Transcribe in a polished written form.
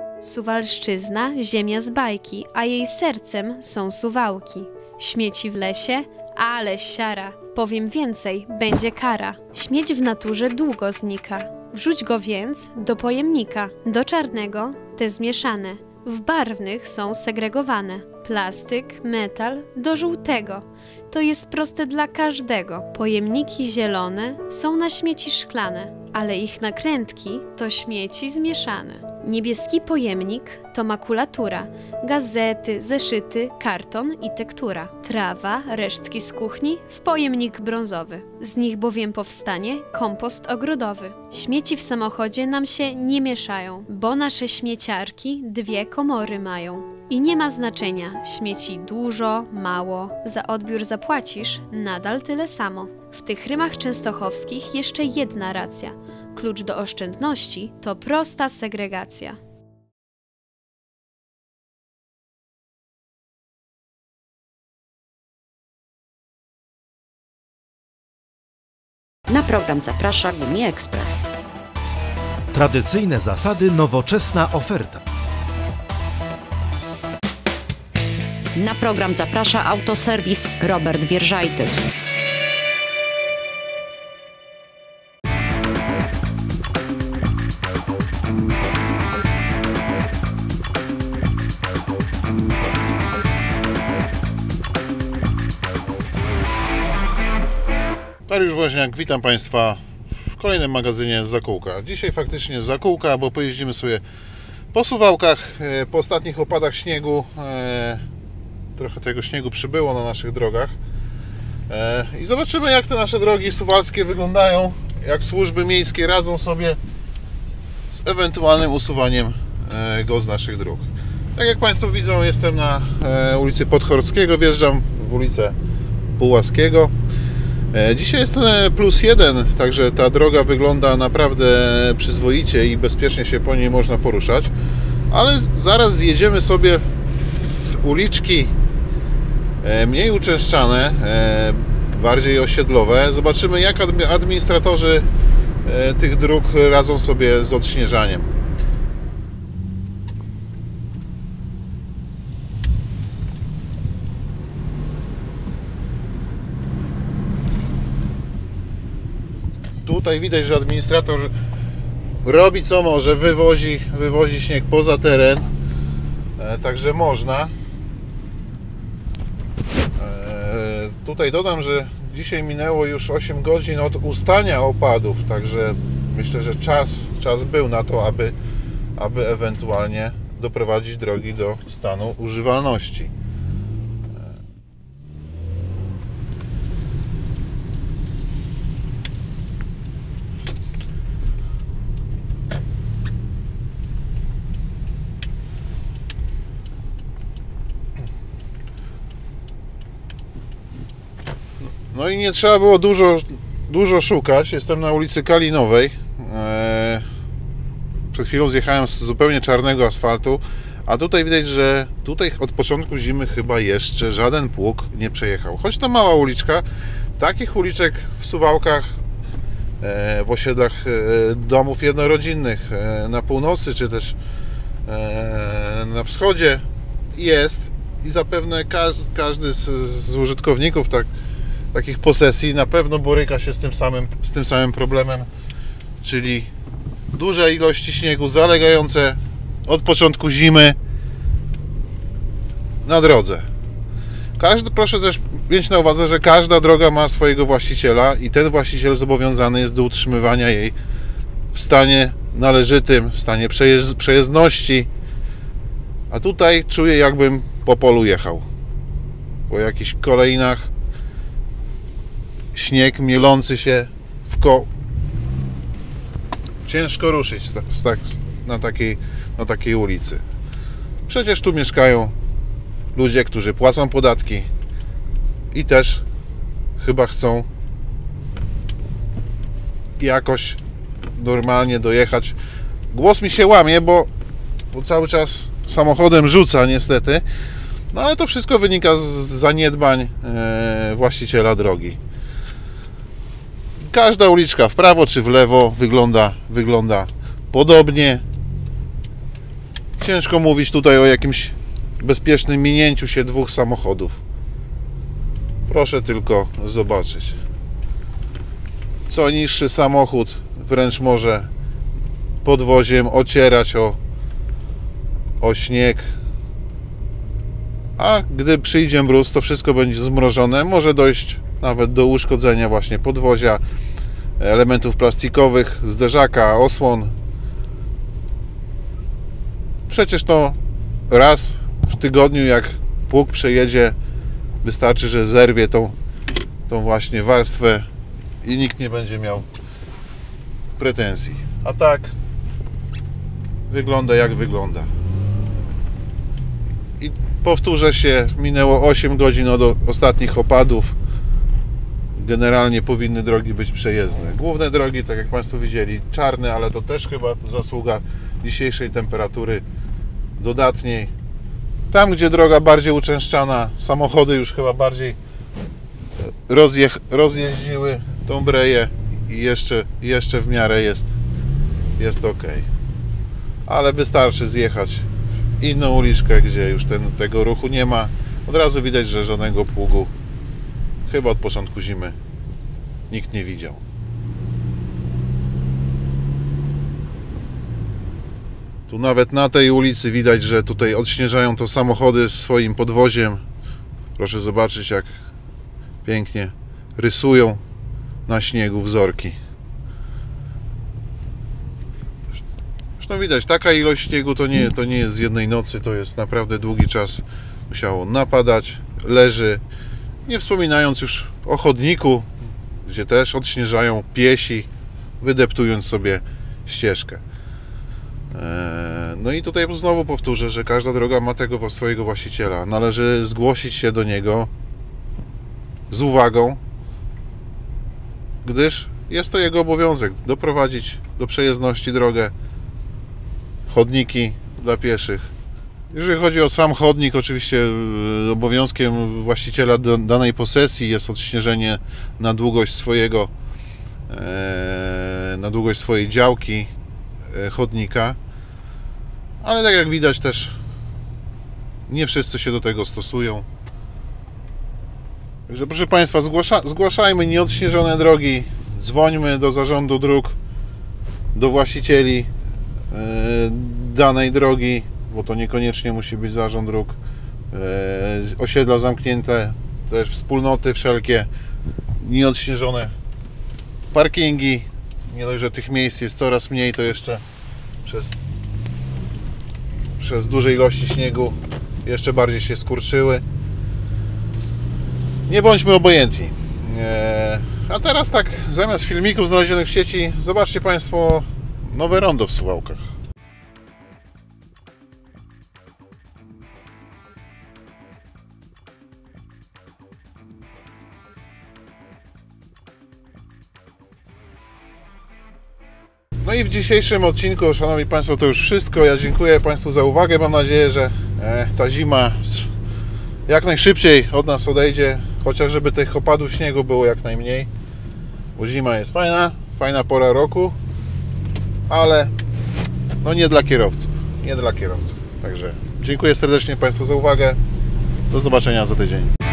Suwalszczyzna, ziemia z bajki, a jej sercem są Suwałki. Śmieci w lesie, ale siara. Powiem więcej, będzie kara. Śmieć w naturze długo znika. Wrzuć go więc do pojemnika. Do czarnego te zmieszane. W barwnych są segregowane. Plastyk, metal do żółtego. To jest proste dla każdego. Pojemniki zielone są na śmieci szklane, ale ich nakrętki to śmieci zmieszane. Niebieski pojemnik to makulatura, gazety, zeszyty, karton i tektura. Trawa, resztki z kuchni w pojemnik brązowy. Z nich bowiem powstanie kompost ogrodowy. Śmieci w samochodzie nam się nie mieszają, bo nasze śmieciarki 2 komory mają. I nie ma znaczenia, śmieci dużo, mało, za odbiór zapłacisz nadal tyle samo. W tych rymach częstochowskich jeszcze jedna racja. Klucz do oszczędności to prosta segregacja. Na program zaprasza Gumi Express. Tradycyjne zasady, nowoczesna oferta. Na program zaprasza autoserwis Robert Wierżajtys. Dariusz Woźniak, witam Państwa w kolejnym magazynie z Zakółka. Dzisiaj faktycznie z Zakółka, bo pojeździmy sobie po Suwałkach, po ostatnich opadach śniegu. Trochę tego śniegu przybyło na naszych drogach. I zobaczymy, jak te nasze drogi suwalskie wyglądają, jak służby miejskie radzą sobie z ewentualnym usuwaniem go z naszych dróg. Tak jak Państwo widzą, jestem na ulicy Podchorskiego, wjeżdżam w ulicę Pułaskiego. Dzisiaj jest +1, także ta droga wygląda naprawdę przyzwoicie i bezpiecznie się po niej można poruszać, ale zaraz zjedziemy sobie w uliczki mniej uczęszczane, bardziej osiedlowe. Zobaczymy, jak administratorzy tych dróg radzą sobie z odśnieżaniem. Tutaj widać, że administrator robi co może, wywozi śnieg poza teren, także można. Tutaj dodam, że dzisiaj minęło już 8 godzin od ustania opadów, także myślę, że czas był na to, aby ewentualnie doprowadzić drogi do stanu używalności. No i nie trzeba było dużo szukać. Jestem na ulicy Kalinowej. Przed chwilą zjechałem z zupełnie czarnego asfaltu, a tutaj widać, że tutaj od początku zimy chyba jeszcze żaden pług nie przejechał. Choć to mała uliczka, takich uliczek w Suwałkach, w osiedlach domów jednorodzinnych na północy czy też na wschodzie jest i zapewne każdy z użytkowników takich posesji na pewno boryka się z tym samym problemem, czyli duże ilości śniegu zalegające od początku zimy na drodze. Proszę też mieć na uwadze, że każda droga ma swojego właściciela i ten właściciel zobowiązany jest do utrzymywania jej w stanie należytym, w stanie przejezdności, a tutaj czuję, jakbym po polu jechał. Po jakichś kolejnach śnieg mielący się w koło. Ciężko ruszyć na takiej ulicy. Przecież tu mieszkają ludzie, którzy płacą podatki i też chyba chcą jakoś normalnie dojechać. Głos mi się łamie, bo cały czas samochodem rzuca niestety, no ale to wszystko wynika z zaniedbań właściciela drogi. Każda uliczka w prawo czy w lewo wygląda podobnie. ciężko mówić tutaj o jakimś bezpiecznym minięciu się dwóch samochodów. Proszę tylko zobaczyć. Co niższy samochód wręcz może podwoziem ocierać o śnieg. A gdy przyjdzie mróz, to wszystko będzie zmrożone. Może dojść nawet do uszkodzenia właśnie podwozia, elementów plastikowych, zderzaka, osłon. Przecież to raz w tygodniu, jak pług przejedzie, wystarczy, że zerwie tą właśnie warstwę i nikt nie będzie miał pretensji. A tak wygląda jak wygląda. I powtórzę się, minęło 8 godzin od ostatnich opadów. Generalnie powinny drogi być przejezdne. Główne drogi, tak jak Państwo widzieli, czarne, ale to też chyba zasługa dzisiejszej temperatury dodatniej. Tam, gdzie droga bardziej uczęszczana, samochody już chyba bardziej rozjeździły tą breję i jeszcze w miarę jest ok. Ale wystarczy zjechać w inną uliczkę, gdzie już tego ruchu nie ma. Od razu widać, że żadnego pługu chyba od początku zimy nikt nie widział. Tu nawet na tej ulicy widać, że tutaj odśnieżają to samochody swoim podwoziem. Proszę zobaczyć, jak pięknie rysują na śniegu wzorki. Zresztą widać, taka ilość śniegu to nie jest z jednej nocy, to jest naprawdę długi czas. Musiało napadać, leży. Nie wspominając już o chodniku, gdzie też odśnieżają piesi, wydeptując sobie ścieżkę. No i tutaj znowu powtórzę, że każda droga ma tego swojego właściciela. Należy zgłosić się do niego z uwagą, gdyż jest to jego obowiązek doprowadzić do przejezdności drogę, chodniki dla pieszych. Jeżeli chodzi o sam chodnik, oczywiście obowiązkiem właściciela danej posesji jest odśnieżenie na długość swojej działki chodnika, ale tak jak widać też nie wszyscy się do tego stosują. Także proszę Państwa, zgłaszajmy nieodśnieżone drogi, dzwońmy do zarządu dróg, do właścicieli danej drogi, bo to niekoniecznie musi być zarząd dróg, osiedla zamknięte, też wspólnoty wszelkie, nieodśnieżone parkingi. Nie dość, że tych miejsc jest coraz mniej, to jeszcze przez duże ilości śniegu jeszcze bardziej się skurczyły. Nie bądźmy obojętni. A teraz tak, zamiast filmików znalezionych w sieci, zobaczcie Państwo nowe rondo w Suwałkach. No i w dzisiejszym odcinku, Szanowni Państwo, to już wszystko. Ja dziękuję Państwu za uwagę. Mam nadzieję, że ta zima jak najszybciej od nas odejdzie, chociaż żeby tych opadów śniegu było jak najmniej, bo zima jest fajna pora roku, ale no nie dla kierowców. Także dziękuję serdecznie Państwu za uwagę. Do zobaczenia za tydzień.